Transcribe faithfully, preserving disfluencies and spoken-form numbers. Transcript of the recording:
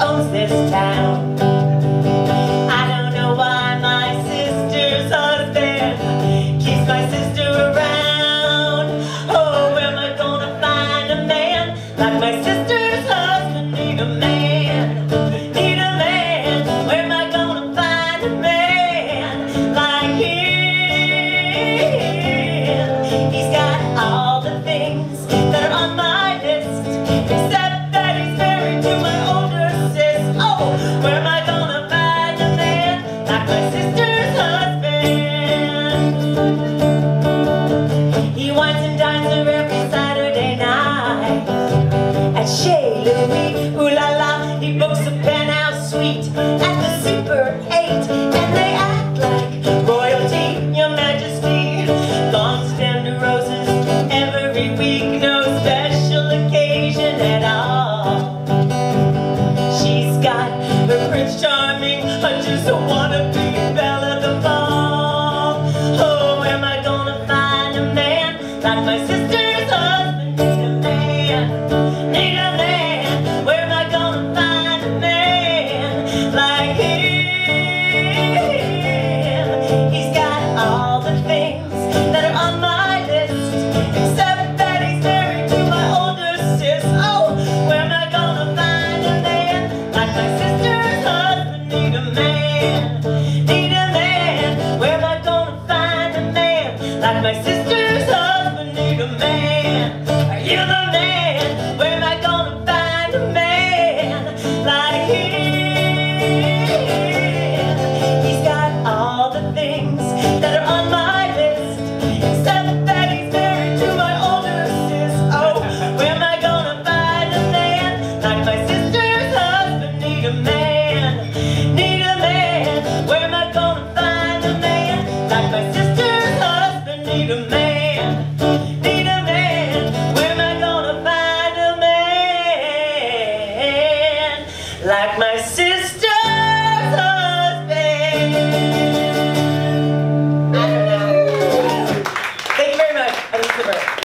owns this town. I don't know why my sister's husband keeps my sister around. Oh, where am I gonna find a man like my sister's husband? Need a man, need a man. Where am I gonna find a man like him? He's got all the things that are on my list, except that he's married to my older sis. Oh, where am I gonna find a man like my sister's husband? He wines and dines her every Saturday night at Chez Louis. Ooh la la, he books a penthouse suite at the Super eight, and they act like royalty, your majesty. Long stemmed roses every week, no special occasion at all. She's got her Prince Charming, I just want